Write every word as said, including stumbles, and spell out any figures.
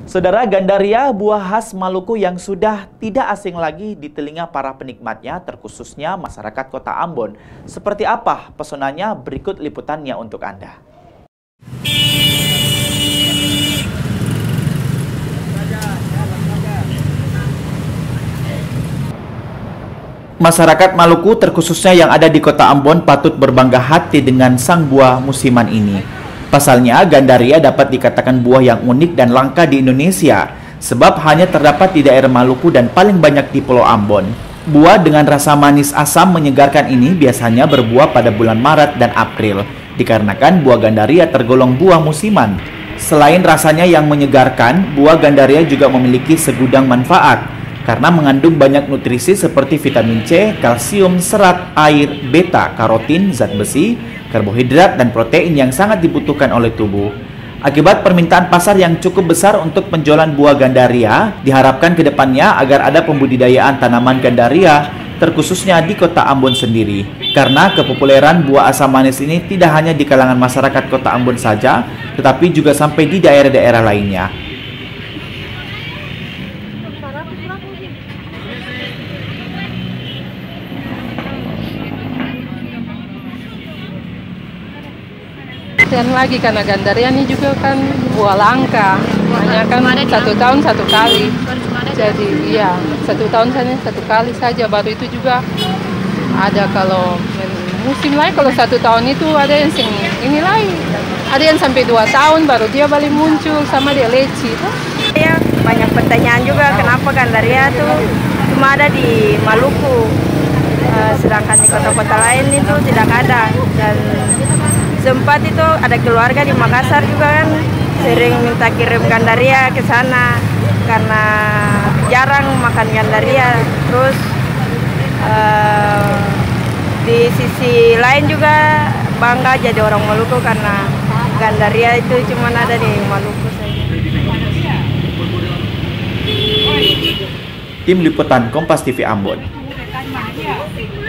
Saudara, Gandaria, buah khas Maluku yang sudah tidak asing lagi di telinga para penikmatnya, terkhususnya masyarakat Kota Ambon. Seperti apa pesonanya? Berikut liputannya untuk Anda. Masyarakat Maluku, terkhususnya yang ada di Kota Ambon, patut berbangga hati dengan sang buah musiman ini. Pasalnya, Gandaria dapat dikatakan buah yang unik dan langka di Indonesia, sebab hanya terdapat di daerah Maluku dan paling banyak di Pulau Ambon. Buah dengan rasa manis asam menyegarkan ini biasanya berbuah pada bulan Maret dan April, dikarenakan buah Gandaria tergolong buah musiman. Selain rasanya yang menyegarkan, buah Gandaria juga memiliki segudang manfaat, karena mengandung banyak nutrisi seperti vitamin C, kalsium, serat, air, beta, karotin, zat besi, karbohidrat, dan protein yang sangat dibutuhkan oleh tubuh. Akibat permintaan pasar yang cukup besar untuk penjualan buah Gandaria, diharapkan ke depannya agar ada pembudidayaan tanaman Gandaria, terkhususnya di Kota Ambon sendiri. Karena kepopuleran buah asam manis ini tidak hanya di kalangan masyarakat Kota Ambon saja, tetapi juga sampai di daerah-daerah lainnya. Dan lagi karena Gandaria ini juga kan buah langka, hanya kan satu tahun satu kali. Jadi ya satu tahun saja satu kali saja. Baru itu juga ada kalau musim lain, kalau satu tahun itu ada yang sing ini lain, ada yang sampai dua tahun baru dia balik muncul sama dia leci. Ya banyak pertanyaan juga kenapa Gandaria tuh cuma ada di Maluku, uh, sedangkan di kota-kota lain itu tidak ada. Dan sempat itu ada keluarga di Makassar juga kan sering minta kirim Gandaria ke sana karena jarang makan Gandaria. Terus uh, di sisi lain juga bangga jadi orang Maluku karena Gandaria itu cuma ada di Maluku saja. Tim Liputan Kompas T V Ambon.